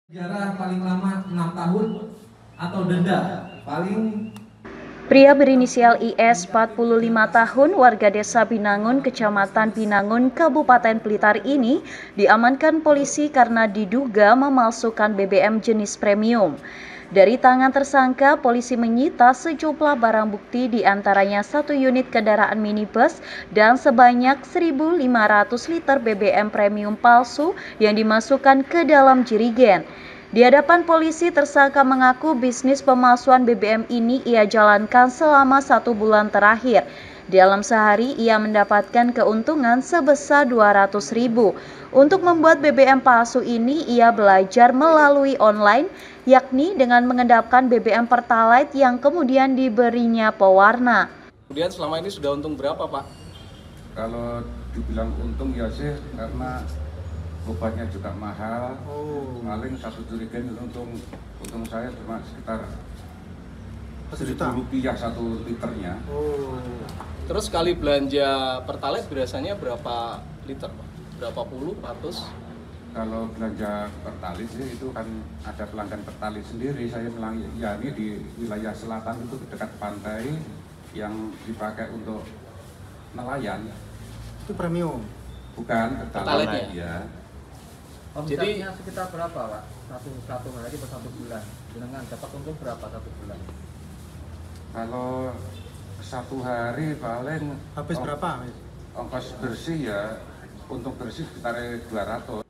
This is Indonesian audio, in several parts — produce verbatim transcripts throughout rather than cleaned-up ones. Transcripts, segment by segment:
Penjara paling lama enam tahun atau denda paling. Pria berinisial I S empat puluh lima tahun warga desa Binangun, Kecamatan Binangun, Kabupaten Blitar ini diamankan polisi karena diduga memalsukan B B M jenis premium. Dari tangan tersangka, polisi menyita sejumlah barang bukti diantaranya satu unit kendaraan minibus dan sebanyak seribu lima ratus liter B B M premium palsu yang dimasukkan ke dalam jerigen. Di hadapan polisi, tersangka mengaku bisnis pemalsuan B B M ini ia jalankan selama satu bulan terakhir. Dalam sehari, ia mendapatkan keuntungan sebesar dua ratus ribu. Untuk membuat B B M palsu ini, ia belajar melalui online, yakni dengan mengendapkan B B M Pertalite yang kemudian diberinya pewarna. Kemudian selama ini sudah untung berapa, Pak? Kalau dibilang untung ya sih, karena obatnya juga mahal, oh. Paling satu jerigen untung untung saya cuma sekitar seribu rupiah satu liternya. Oh. Terus sekali belanja Pertalite biasanya berapa liter, Pak? Berapa puluh, ratus? Kalau belanja Pertalite sih itu kan ada pelanggan Pertalite sendiri. Saya melayani di wilayah selatan itu dekat pantai yang dipakai untuk nelayan. Itu premium? Bukan, Pertalite ya. Jadi sekitar berapa, Pak? Satu satu hari per satu bulan. Dengan dapat untung berapa satu bulan? Kalau satu hari paling habis ong berapa? Ongkos bersih ya, untuk bersih sekitar dua ratus.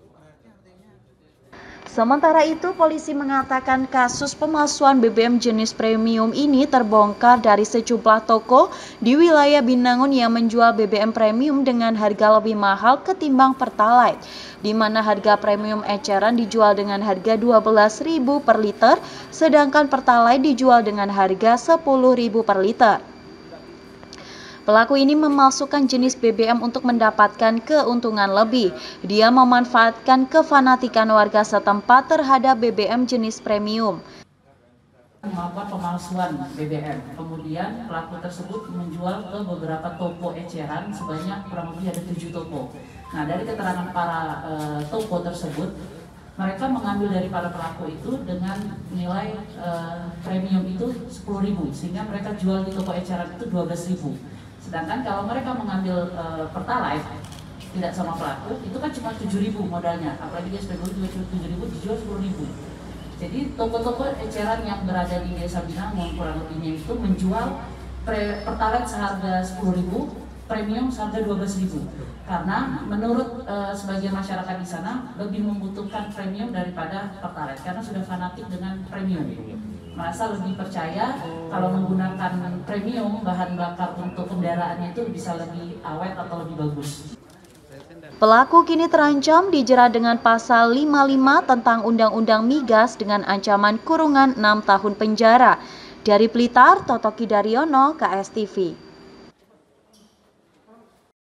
Sementara itu, polisi mengatakan kasus pemalsuan B B M jenis premium ini terbongkar dari sejumlah toko di wilayah Binangun yang menjual B B M premium dengan harga lebih mahal ketimbang Pertalite, di mana harga premium eceran dijual dengan harga dua belas ribu per liter, sedangkan Pertalite dijual dengan harga sepuluh ribu per liter. Pelaku ini memalsukan jenis B B M untuk mendapatkan keuntungan lebih. Dia memanfaatkan kefanatikan warga setempat terhadap B B M jenis premium. Melakukan pemalsuan B B M, kemudian pelaku tersebut menjual ke beberapa toko eceran sebanyak kurang lebih ada tujuh toko. Nah, dari keterangan para e, toko tersebut, mereka mengambil dari para pelaku itu dengan nilai e, premium itu sepuluh ribu, sehingga mereka jual di toko eceran itu dua belas ribu. Sedangkan kalau mereka mengambil e, Pertalite tidak sama pelaku, itu kan cuma tujuh ribu modalnya, apalagi dia sudah beli tujuh ribu dijual sepuluh ribu. Jadi toko-toko eceran yang berada di desa Binangun kurang lebihnya itu menjual Pertalite seharga sepuluh ribu, premium seharga dua belas ribu. Karena menurut e, sebagian masyarakat di sana lebih membutuhkan premium daripada Pertalite karena sudah fanatik dengan premium. Merasa lebih percaya kalau menggunakan premium bahan bakar untuk kendaraannya itu bisa lebih awet atau lebih bagus. Pelaku kini terancam dijerat dengan pasal lima puluh lima tentang Undang-Undang Migas dengan ancaman kurungan enam tahun penjara. Dari Blitar, Toto Kidaryono, K S T V.